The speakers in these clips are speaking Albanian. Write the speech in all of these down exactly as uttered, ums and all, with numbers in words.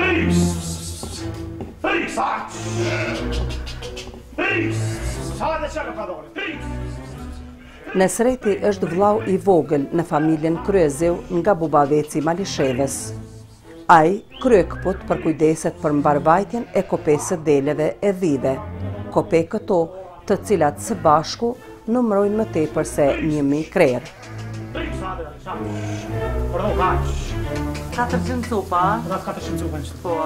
Nesreti është vllau i vogël në familjen Kryezeu nga Bubaveci Malishevës. Ai kryekput për kujdeset për mbarvajtjen e kopesë së deleve e dhive, kope këto të cilat së bashku numërojnë më tepër se një mijë krerë. katërqind cupa? katërqind cupa në Po.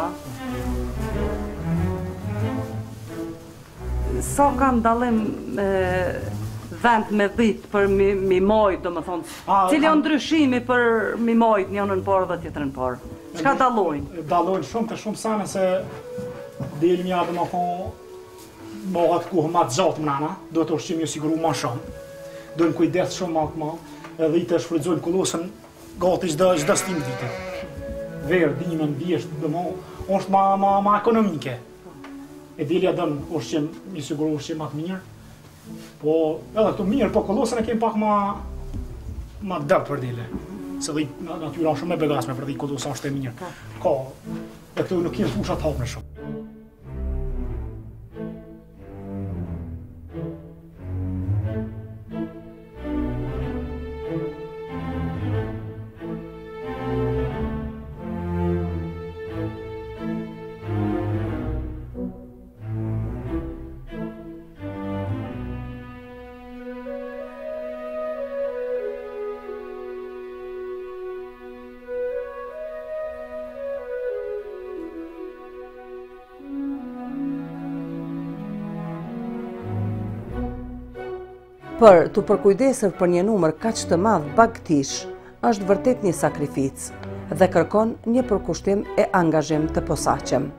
Sa kanë dallim vend me dhit për mi, mi mojt, do më thonë, cili o ndryshimi për mi mojt njënën parë dhe tjetërën parë? Qka dalojnë? Dalojnë shumë të shumë sane se deli mja dhe më thonë mohat kuhë ma të gjatë mënana, do të ushqim ju siguru ma shumë, dojnë kujdes shumë ma të ma, edhe i të shfrydzojnë kullosën gati gjda stim dite. Verë, dimën, vjesht, dhe më, është ma, ma, ma ekonomike. E delja dënë ushqim, ju siguru ushqim ma të mirë, po edhe këtu mirë, po kullosën e kemë pak ma, ma dëpë për dele. Se dhe natyra shumë e begasme për dhe i kullosën është e mirë. Ka, e këtu nuk kemë fushat hapë në shumë. Për të përkujdesur për një numër kaq të madh bagtish, është vërtet një sakrificë dhe kërkon një përkushtim e angazhim të posaçëm.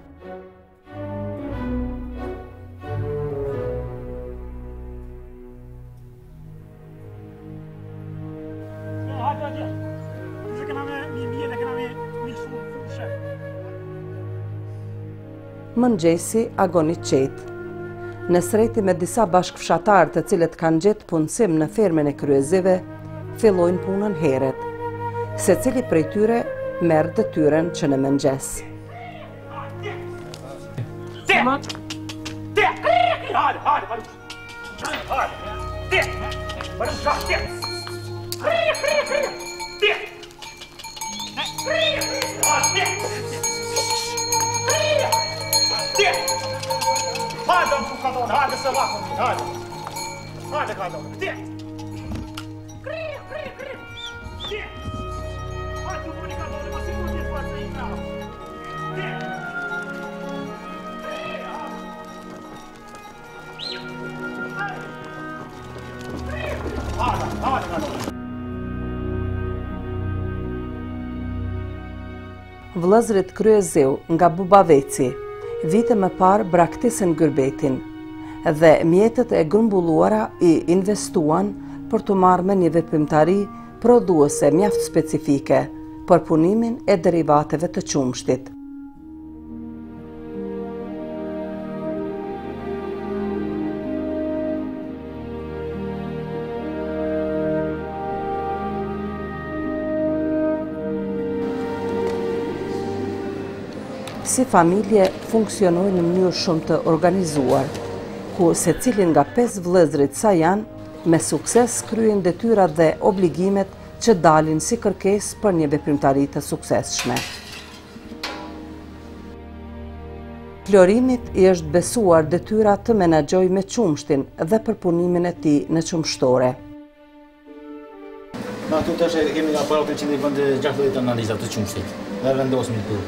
Mëngjesi agoni qetë. Në sreti me disa bashkëfshatarë të cilët kanë gjetë punësim në fermën e Kryezeve, fillojnë punën heret. Secili prej tyre merr detyren që në mëngjes. Hajde, më ka donë, hajde se vakën një, hajde. Hajde ka donë, tje. Krije, krije, krije. Tje. Hajde, u mëni ka donë, ma si kur një të parë se i krava. Tje. Krije, hajde. Krije. Hajde, hajde ka donë. Vëllezërit Kryezeu nga Bubaveci vite më parë braktisën gërbetin dhe mjetët e grumbulluara i investuan për të marrë me një veprimtari prodhuese mjaft specifike për punimin e derivateve të qumshtit. Si familje funksionojnë në mënyrë shumë të organizuar, ku se cilin nga pesë vëllezërit sa janë, me sukses kryen detyrat dhe obligimet që dalin si kërkesë për një veprimtari të suksesshme. Florimit i është besuar detyra të menaxhoj me qumshtin dhe për punimin e tij në qumshtore. Na këtu tash kemi nga para që ne vënë gjashtëdhjetë analiza të qumshtit dhe vendosim këtu.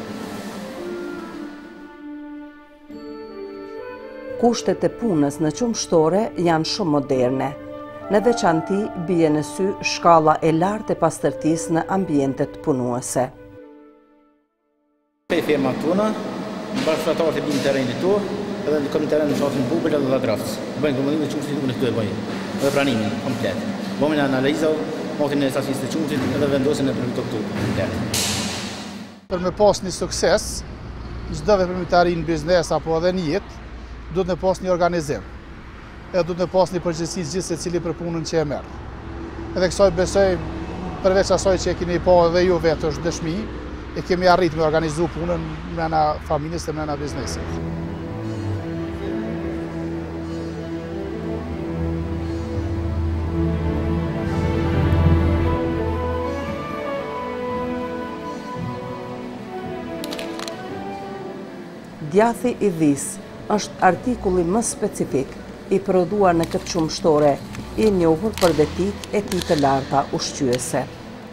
Kushtet e punës në qumshtore janë shumë moderne. Në veçanti bie në sy shkalla e lartë e pastërtisë në ambientet punuese. Pe firma tona, bashkëtarët e binë terrenit tu, edhe në këmë terren në shatin bubel edhe dhe draftës. Bëjnë këmëllim në qumshtit në këtu e bëjnë, edhe pranimin komplet. Bëjnë në analizë, motin e sasisë të qumshtit edhe vendosin e përmito këtu komplet. Për me pas një sukses, çdo veprimtari në biznes apo edhe në jetë, duhet në pas një organizim, edhe duhet në pas një përgjegjësi gjithë se cili për punën që e merë. Edhe kësaj besoj, përveç asaj që e keni pa edhe ju vetë është dëshmi, e kemi arrit me organizu punën mrena familjes dhe mrena biznesit. Djathi i dhis është artikulli më specifik i prodhuar në këtë qumë shtore, i njohur për vetit e tij të larta ushqyese.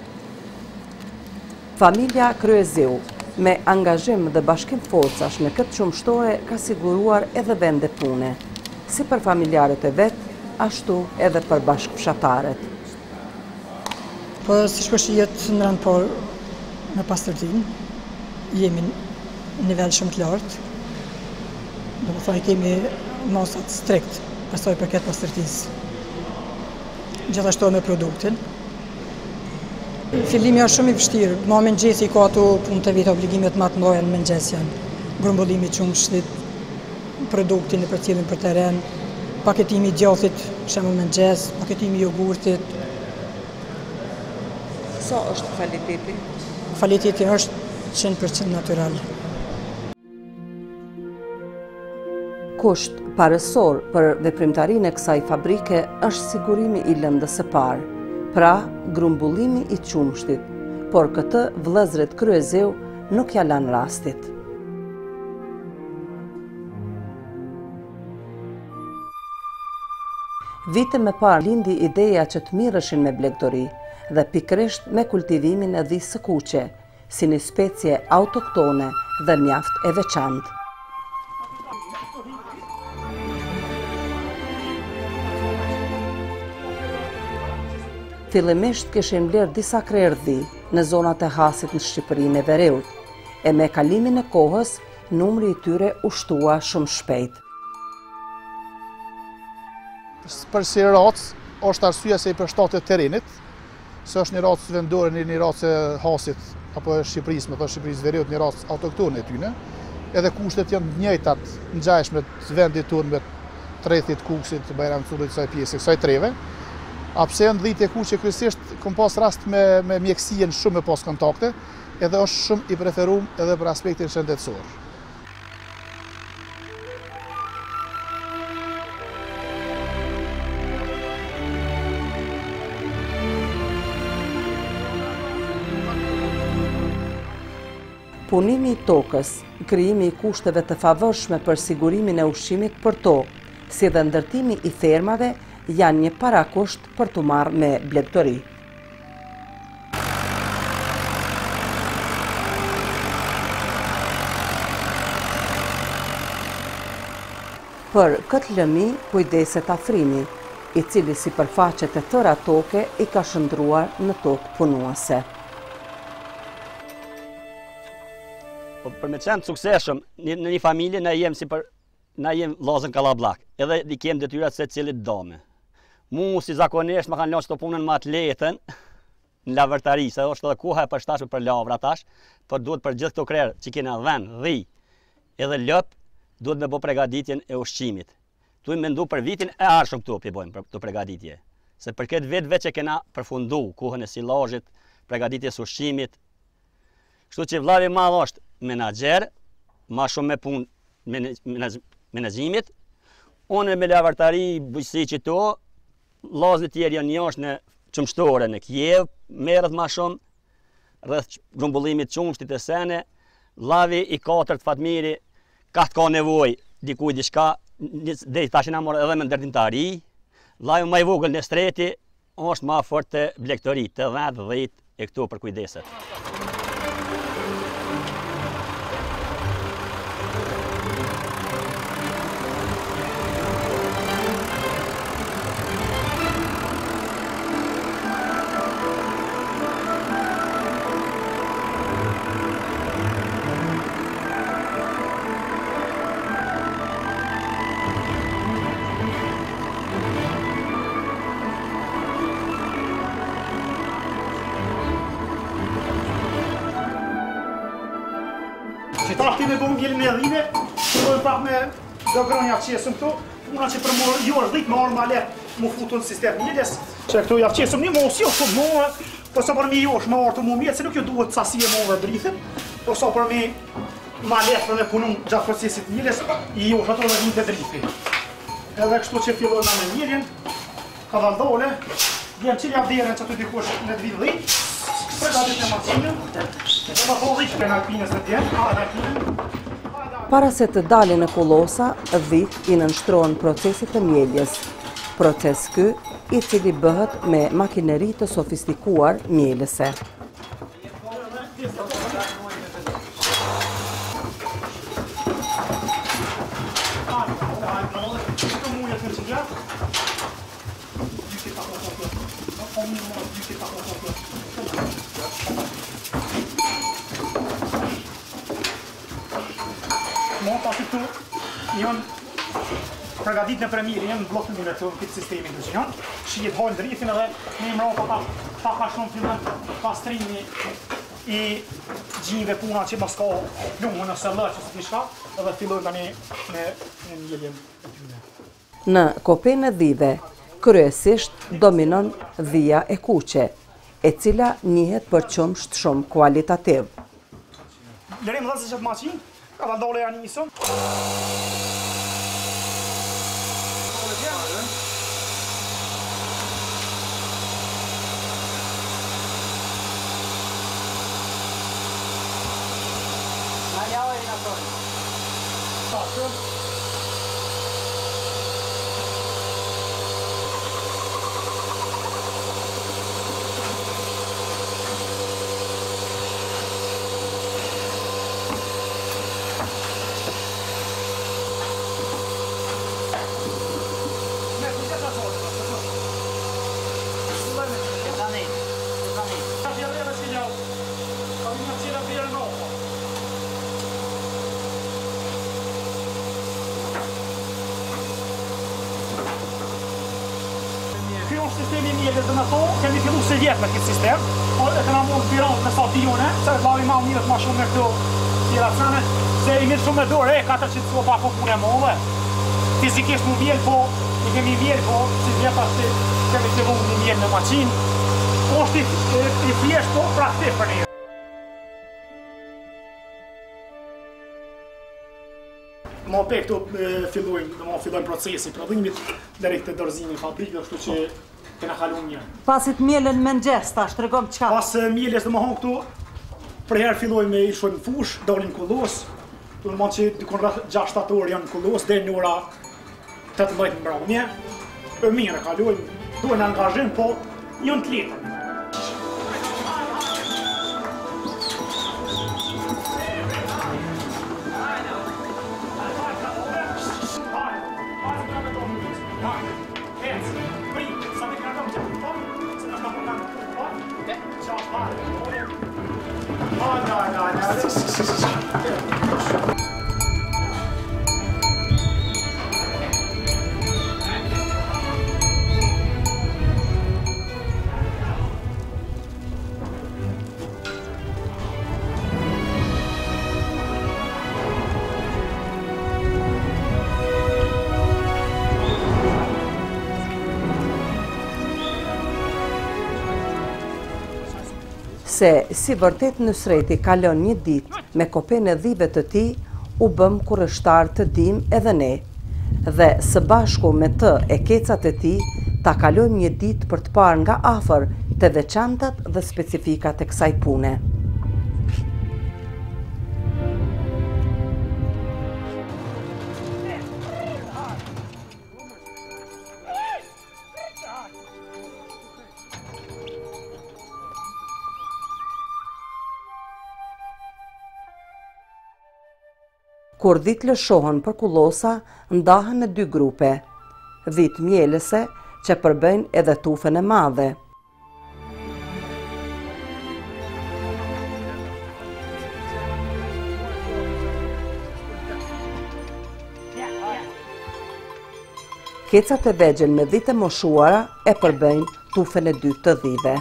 Familja Kryezeu, me angazhim dhe bashkim forcash në këtë qumë shtore, ka siguruar edhe vende pune, si për familjarët e vetë, ashtu edhe për bashkëfshatarët. Po si shpërshijet në rënd por me pastërtin, jemi në nivel shumë të lartë, do më thaj kemi masat strikt, pasoj për këtë pastërtis. Gjithashtu me produktin. Fillimi është shumë i vështirë, ma mëngjesi ka ato punë të vitë obligimet më të mdoja në mëngjes janë. Grumbullimi qumshtit, produktin e për cilin për teren, paketimi i djathit, shemë mëngjes, paketimi i jogurtit. Sa është kvaliteti? Kvaliteti është njëqind përqind natyral. Kusht parësor për veprimtarinë e kësaj fabrike është sigurimi i lëndës së parë, pra grumbullimi i qumshtit, por këtë vëllezërit Kryezeu nuk ja lanë rastit. Vite më parë lindi ideja që të mirëshin me blegdori dhe pikërisht me kultivimin e dhisë së kuqe, si një specie autoktone dhe mjaft e veçantë. Fillimisht kishin blerë disa krerdhi në zonat e Hasit në Shqipërinë e Vereut, e me kalimin e kohës, numri i tyre u shtua shumë shpejt. Për si racë, është arsyeja se i përshtatet terrenit, se është një racë vendore, një racë e Hasit, apo e Shqipërisë, me të Shqipërisë Vereut, një racë autoktone e tyne, edhe kushtet janë njëjtat ngjashme të vendit tonë me trethit, kuksit, Bajramcullit, kësaj pjesë, kësaj treve. A pse janë dhite kuqe kryesisht, kom pas rast me, me mjekësien shumë me pas kontakte, edhe është shumë i preferum edhe për aspektin shëndetësor. Punimi i tokës, krijimi i kushteve të favorshme për sigurimin e ushqimit për to, si dhe ndërtimi i fermave, janë një parakusht për të marrë me blegdori. Për këtë lëmi kujdeset afrimi, i cili si përfaqet e tëra toke i ka shëndruar në tokë punuese. Për me qenë sukseshëm në një familje, na jem si për na jem vllazën kallablak, edhe i kem detyrat se cilit dome. Mu si zakonisht më kanë lënë çdo punën më të lehtën në lavërtari, se është edhe koha e përshtatshme për lavra tash, por duhet për gjithë këto krerë që kena vën, dhi, edhe lop, duhet me bë përgatitjen e ushqimit. Duhet mendu për vitin e ardhshëm këtu pi bojmë për këtë përgatitje. Se për këtë vit vetë që kena përfundu kohën e sillazhit, përgatitjes ushqimit. Kështu që vllavi i madh është menaxher, më shumë me punë menaxhimit. Unë me lavërtari, bujqësi që to, vllazët tjerë janë jashtë në qumshtore në Kiev, merret më shumë rreth grumbullimit qumshtit e sene. Vllavi i katërt Fatmiri ka të ka nevojë dikujt diçka, deri tash na morë edhe me ndërtimtari. Vllavi më i vogël në streti është më afër te blegdori, të dhjetë dhjetë e këtu për kujdeset. Që ta këti me bëmë gjellë me dhime, që dojnë pak me do grënja qesëm këtu, puna që për më jo është dhejtë më arë ma letë më futu në sistem mjedes, që këtu ja qesëm një mos jo, shumë më, përsa për mi jo është më arë të më mjetë, se nuk jo duhet sasi e më dhe drithim. Por sa për mi ma lehtë dhe punu gjatë procesit mieljes, i josh ato dhe vinë të dripi. Edhe kështu që fillojnë me mieljen, ka valdole, vjen qilja vlerën që të dikush në të vidhë dhitë, përgatit në macinën, dhe më po dhishtë në alpinës të tjenë, a dhe alpinën. Para se të dalin në kullosa, dhit i nënshtrohen procesit të mieljes. Proces ky, i cili bëhet me makineri të sofistikuar mielëse. Monta këtu janë përgatitur në premier, janë blokë në këtë këtë sistemin të që janë. Shihet hojnë drithin edhe në mrapa pa pa ka shumë fillon pastrimi i gjinjve puna që mos ka plumë ose lëç ose diçka, edhe fillojnë tani me në mieljen e tyre. Në kopen e dhive, kryesisht dominon dhia e kuqe, e cila njihet për qumsht shumë kualitativ. Lërim dhe se që të maqin, ka valdole janë njësëm. Sistemi mieljes dhe me to, kemi fillu se vjetë me këtë sistem, po e këna mund bironë me sa dione, se e bavi ma mirët ma shumë me këto tjera cene, se i mirë shumë me dorë, e katërqind cilo pa po punë e molle. Fizikisht mu vjelë, po i kemi vjelë, po si vjetë ashtë kemi të vëmë një mielë në maqinë, po është i fjesht, po praktik për një. Ma pe këto fillojnë, dhe ma fillojnë procesi prodhimit, deri të dorëzimi fabrikë, kështu që kena kalu mirë. Pasit mielën me ngjes, tash tregom çka. Pas mieljes dhe më hon këtu, për herë fillojnë me i shojnë në fush, dalin kullos, do në që dykon rreth gjashtë shtatë orë janë kullos, deri në ora tetëmbëdhjetë mbrëmje. Për mirë kalojnë, duhen angazhim, po janë të lehtë. Se si vërtet Nusreti kalon një ditë me kopen e dhive të tij, u bëm kurrështar të dim edhe ne. Dhe së bashku me të e kecat e tij, ta kalojmë një ditë për të parë nga afër të veçantat dhe specifikat e kësaj pune. Kur dhit lëshohen për kullosa, ndahen në dy grupe. Dhit mielëse që përbëjnë edhe tufën e madhe. Kecat e vegjël me dhit e moshuara e përbëjnë tufën e dytë të dhive.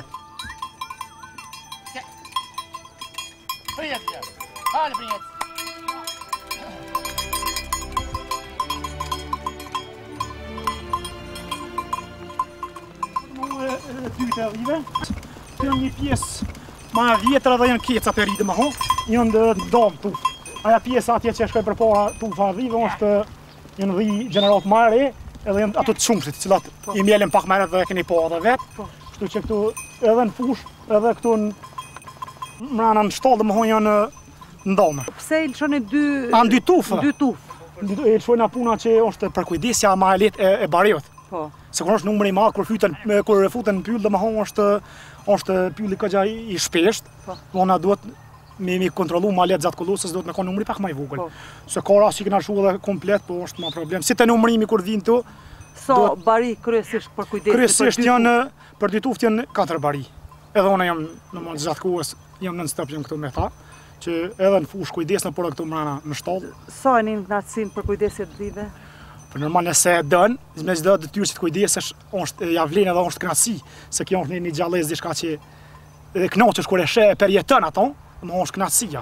Dytë e dhive. Kjo një pjesë ma e vjetra dhe janë kecat e rritë më ho. një në dom tuf. Aja pjesa atje që shkoj përpara tufa dhive është një në dhi gjenerat më e re, edhe janë ato të shumësit, cilat i mjelen pak më herët dhe e keni po edhe vetë. Kështu që këtu edhe në fush, edhe këtu në mrana në shtallë dhe më honë janë në dome. Pse i lëshoni dy... A në dy tufë? Dy tufë. E lëshojna puna që është për kujdesja ma e letë e, e bariot. Po. Se kur është numri i madh, kur fyten, kur futen në pyll, dhe më honë është, është pylli këgja i, i shpesht, do na duhet me mi kontrollu ma letë gjatë kullosës, duhet me ka numri pak ma i vogël. Se ka rast që kena shu edhe komplet, po është ma problem. Si të numrimi kur vinë tu, Sa bari kryesisht për kujdesin për dy tufë? Kryesisht janë, për dy tufë janë katër bari. Edhe unë jam në mund gjatë kohës, jam në stop jam këtu me ta, që edhe në fush kujdesën por këtu mrena në shtallë. Sa e një knatësin për kujdesit dhive? Për normal nëse e dën, me çdo detyrë që të kujdesesh, është ja vlen edhe është kënaqësi, se kjo është një gjallëz diçka që edhe kënaqesh kur e sheh e përjeton ato, më është kënaqësia.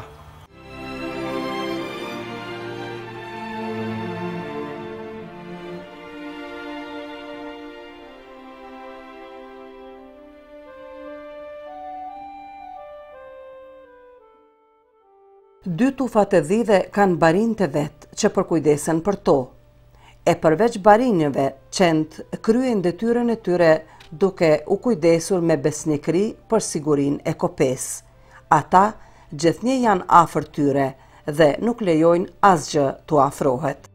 Dy tufat e dhive kanë barin të vetë që përkujdesen për to. E përveç barinjëve, qend kryen detyrën e tyre duke u kujdesur me besnikëri për sigurin e kopes. Ata gjithnjë janë afër tyre dhe nuk lejojnë asgjë t'u afrohet.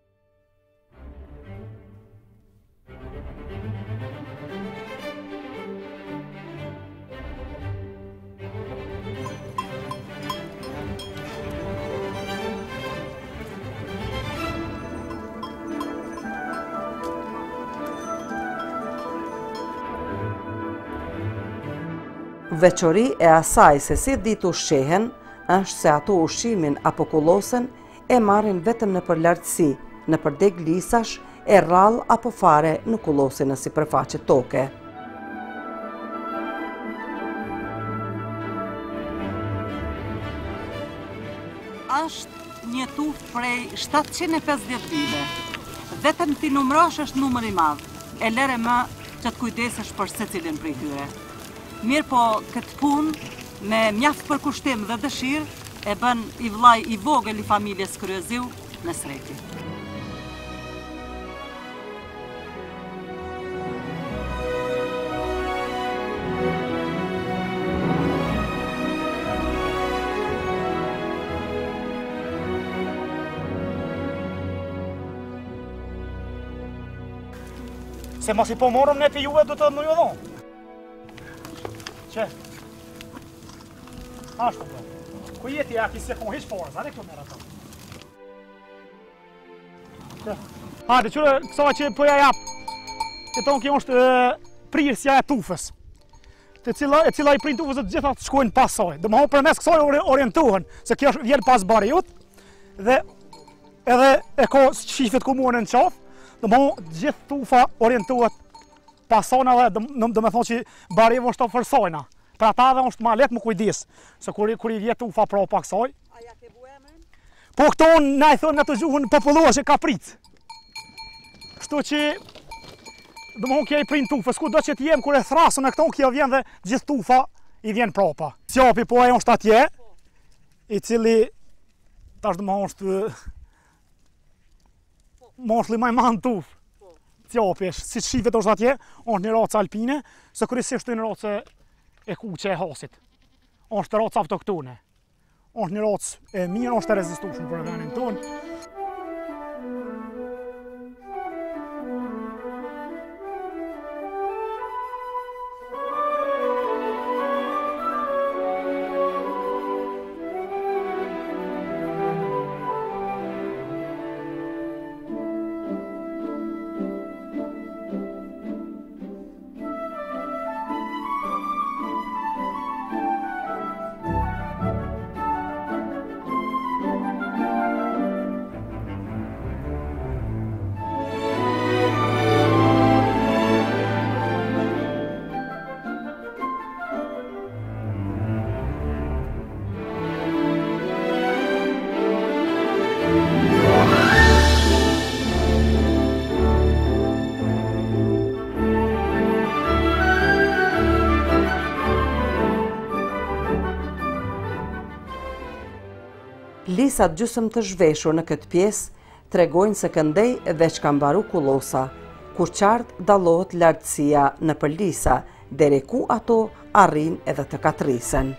Veçori e asaj se si ditë ushqehen, është se ato ushqimin apo kullosën e marrin vetëm në përlartësi, në përdeg lisash, e rrallë apo fare në kullosin në sipërfaqe toke. Është një tufë prej shtatëqind e pesëdhjetë dhive. Vetëm ti numrosh është numër i madh. E lere më që të kujdesesh për secilin prej tyre. Mirë po këtë punë me mjaft përkushtim dhe dëshirë e bën i vllai i vogël i familjes Kryeziu në Sreti. Se mos i po morëm ne për juve, do të më ju dhonë. Që? Ashtu bro. Ku jeti ja ki se kon hiç forë, zane këtu merë ato. Që? Hajde, qërë kësa që po ja jap. E tonë kjo është prirësja e tufës. E cila, e cila i prind tufës të gjitha të shkojnë pas saj. Dhe më honë për mes kësaj orientohen, se kjo vjen pas bariut, dhe edhe e ka shifet komunën në qafë, dhe më honë gjithë tufa orientohet pasona dhe do me thonë që barive është të fërsojna. Për ata dhe është ma letë më kujdis, se kur, kur i vjetë ufa pra pak saj. A ja ke bu emrin? Po këto na i thonë nga të gjuhën populluar që ka prit. Kështu që, do më thonë kja i prind tufës, ku do që t'jem kur e thrasën e këto, kja vjen dhe gjithë tufa i vjen prapa. Qapi po e është atje, i cili, tash do më thonë është, moshli maj manë tufë. Qapi, si shifet është atje, është një racë alpine, se kryesisht është një racë e kuqe e hasit. është racë autoktone. është një racë e mirë, është e rezistueshme për vendin tonë. Nisat gjysëm të zhveshur në këtë pjesë tregojnë se këndej veç ka mbaru kullosa, kur qartë dallohet lartësia në përlisa, deri ku ato arrin edhe të katrisen.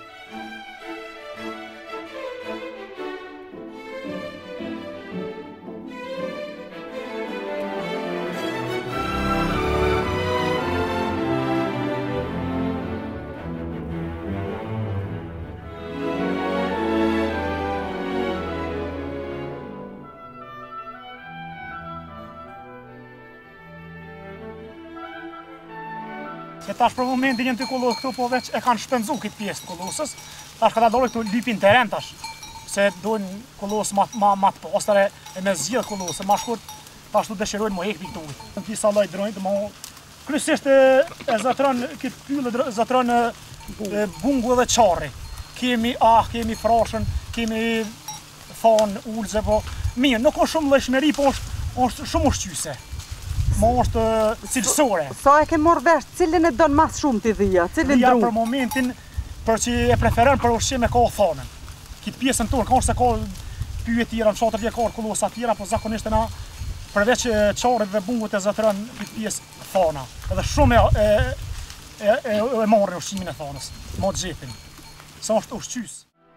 E tash për momentin jenë të kollosë këtu, po veç e kanë shpenzu këtë pjesë të kollosës. Tash ka ta dole këtu lypin teren tash, se dojnë kollosë ma, ma, ma të pastare e me zgjidh kollosë, ma shkurt tash tu dëshirojnë mo hek pikë ujë. Në disa lloj drojnë, të mo kryesisht e, e zatron këtë pyllë, zatron e, e, bungu dhe qarri. Kemi ah, kemi frashën, kemi thanë, ulze, po mirë, nuk është shumë lëshmeri, po është, është shumë ushqyse. Ma është cilësore. Sa e ke morë vesh, cilin e donë mas shumë t'i dhija? Cilin Dhija dru? për momentin, për që e preferon për ushqim e ka thanën. Kitë pjesën tonë, ka është se ka pyje tjera, në shatër vje ka kullosa tjera, po zakonisht e na, përveç qarit dhe bungut e zatërën kitë pjesë thana. Edhe shumë e, e, e, e, e marrin ushqimin e thanës, ma të gjepin. Sa është ushqys.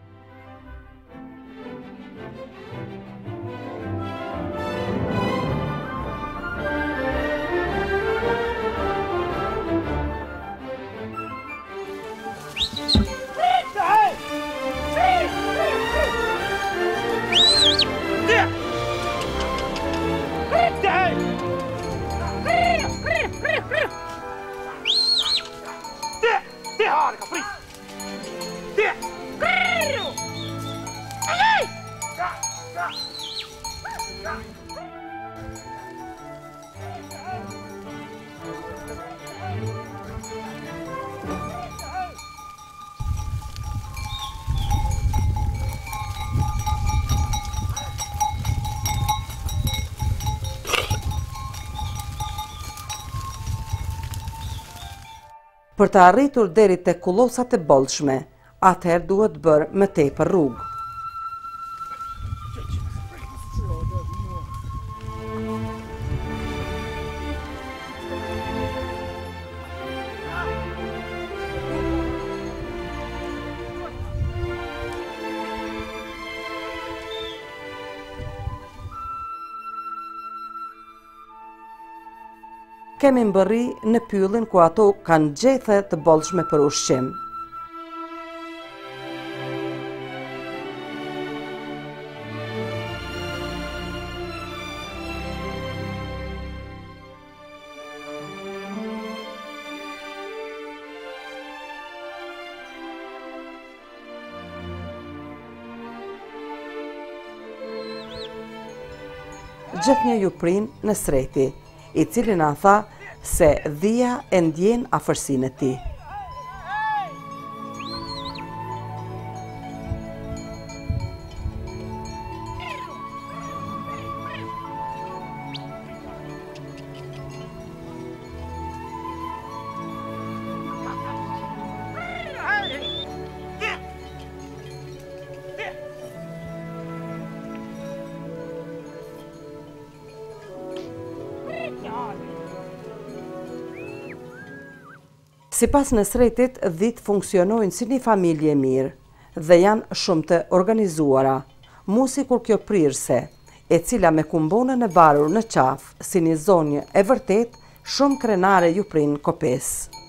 Për të arritur deri te kullosat e bollshme, atëherë duhet bërë më tepër rrugë. Kemi mbërri në pyllin ku ato kanë gjethe të bollshme për ushqim. Gjithnjë ju prinë në Sreti, i cili na tha se dhia e ndjen afërsinë e tij. Si pas në Sretit, dhitë funksionojnë si një familje mirë dhe janë shumë të organizuara. Musi kur kjo prirse, e cila me kumbonën e varur në qafë, si një zonjë e vërtet, shumë krenare ju prinë kopes.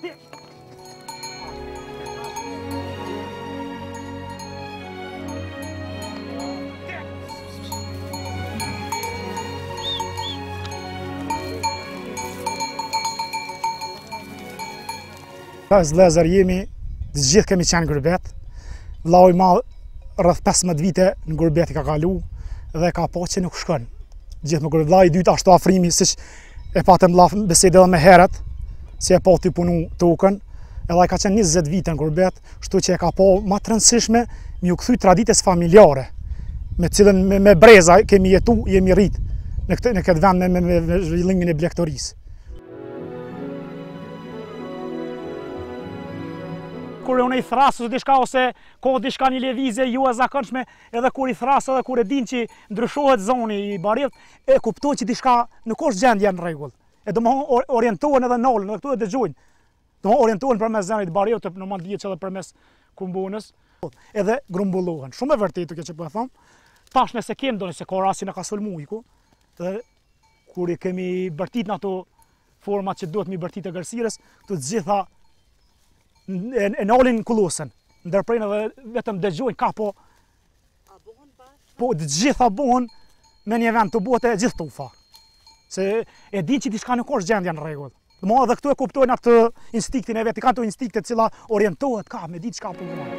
Zlezër jemi, të gjithë kemi qenë gurbet. Vllau i madh rreth pesëmbëdhjetë vite në gurbet i ka kalu dhe ka po që nuk shkon. Gjithë me gurbet. Vllau i dytë ashtu afrimi, siç e patëm vlla bisedë edhe më herët, si e po ti punu tokën. Edhe ai ka qenë njëzet vite në gurbet, kështu që e ka po më të rëndësishme mi u kthy traditës familjare, me cilën me, me breza kemi jetu, jemi rrit në këtë në këtë vend me, me, me zhvillimin e blegtorisë. kur unë i thrasë ose diçka ose ka diçka një lëvizje jo e zakonshme, edhe kur i thrasë edhe kur e din që ndryshohet zoni i Bariut, e kupton që diçka nuk është gjendje në rregull. E domthon orientohen edhe nolën, edhe këtu e dëgjojnë. Domthon orientohen përmes zonit të Bariut, në mund dihet edhe përmes kumbunës, edhe grumbullohen. Shumë e vërtetë kjo që po e them. Tash nëse kem doni se ka rasti në ka sulmu iku, dhe kur i kemi bërtit në ato format që duhet mi bërtit e gërsires, të gjitha e, e nolin kullosën, ndërprejnë edhe vetëm dëgjojnë ka po, po të gjitha bohen me një vend të bote e gjithë tufa. Se e din që diçka nuk është gjendja në rregull. Mo edhe këtu e kuptojnë atë instiktin e vetë, kanë të instikte cila orientohet ka me ditë çka po bëjnë.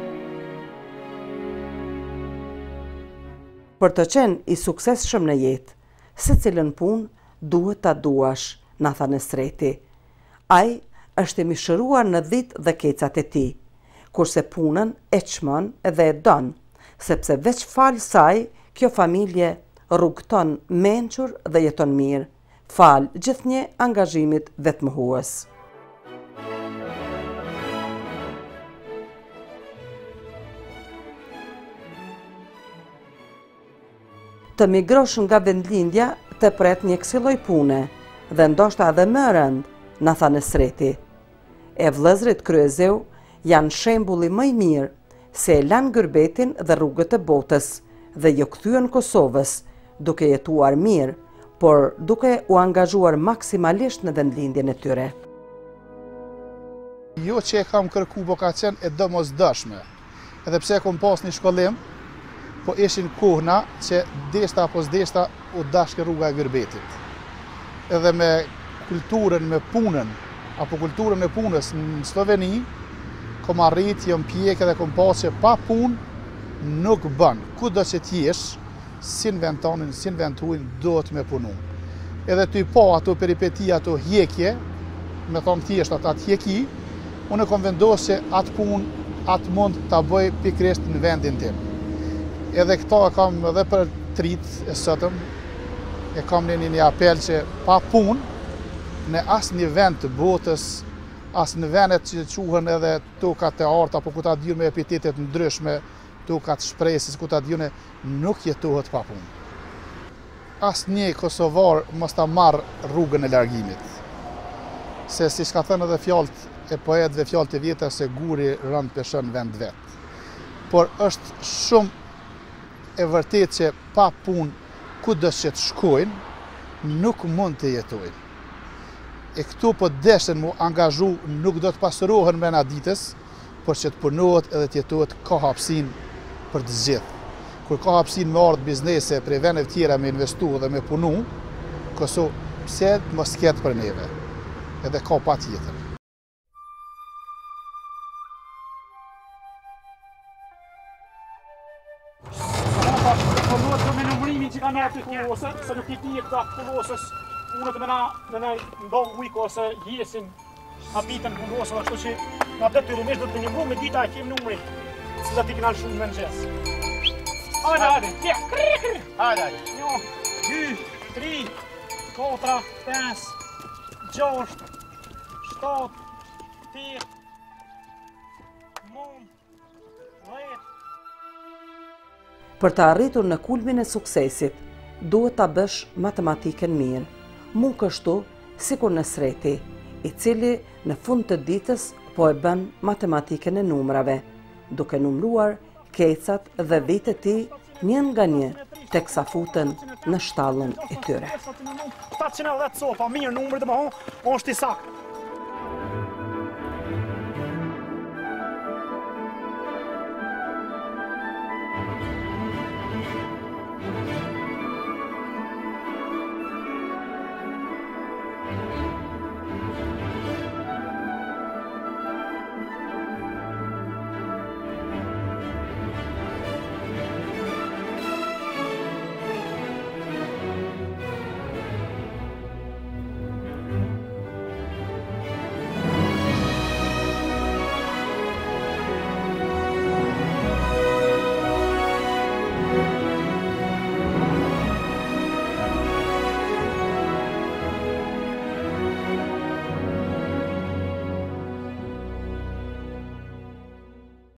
Për të qenë i suksesshëm në jetë, secilën punë duhet ta duash, na tha Nesreti. Ai është i mishëruar në dhitë dhe kecat e tij, kurse punën e çmon dhe e don, sepse veç fal saj, kjo familje rrugton mençur dhe jeton mirë, fal gjithnjë angazhimit vetmohues. Të migrosh nga vendlindja të pret një kësilloj pune, dhe ndoshta edhe më rënd, na tha Nesreti. E vëllezrit Kryezeu janë shembulli më i mirë se e lanë gërbetin dhe rrugët e botës dhe jo kthyen Kosovës, duke jetuar mirë, por duke u angazhuar maksimalisht në vendlindjen e tyre. Jo që e kam kërku, po ka qenë e domosdoshme. Edhe pse kom pas një shkollim, po ishin kohna që deshta apo s'deshta u dashke rruga e gërbetit. Edhe me kulturën, me punën, apo kulturën e punës në Sloveni, kom arrit, jom pjek edhe kom pas që pa punë nuk bën. Kudo që t'jesh, si në vend tonin, si në vend tuin, do të me punu. Edhe t'y pa ato peripeti, ato hjekje, me thonë thjesht ato atë hjeki, unë kom vendosë që atë punë, atë mund t'a bëj pikrisht në vendin tim. Edhe këta e kam edhe për trit e sotëm, e kam një një apel që pa punë, në asë një vend të botës, asë në vendet që quhen edhe tokat e arta, apo ku ta djur me epitetet ndryshme, tokat shpresis, ku ta djune, nuk jetohet pa punë. Asë një Kosovar mos ta marrë rrugën e largimit. Se si shka thënë edhe fjallët e poetëve, fjallët e vjetër, se guri rënd peshën vend vetë. Por është shumë e vërtet që pa punë, ku do që të shkojnë, nuk mund të jetojnë. E këtu po deshen mu angazhu, nuk do të pasurohen me na ditës, por që të punohet edhe të jetohet ka hapsin për të gjithë. Kur ka hapsin me ardhë biznese prej veneve tjera me investu dhe me punu, Kosovë pse të mos ketë për neve, edhe ka pa tjetër. Që ka nërë të kullose, se nuk i ti e këta kullosës, unë të mëna në ndohë ujko ose jesin habitën kullosë, dhe kështu që nga detyrimisht do të një mu me dita e kem numri, që dhe ti kënal shumë në nëgjes. Hajde, hajde, tje, kri, kri! Hajde, hajde. Një, dy, tri, kotra, pes, gjosht, shtot, tir, mund, dhejt. Për të arritur në kulmin e suksesit, duhet ta bësh matematikën mirë, mu kështu sikur Nesreti, i cili në fund të ditës po e bën matematikën e numrave, duke numruar kecat dhe vitet e tij një nga një, teksa futen në shtallën e tyre. tetëqind e dhjetë copa, mirë numri, domethënë është i saktë.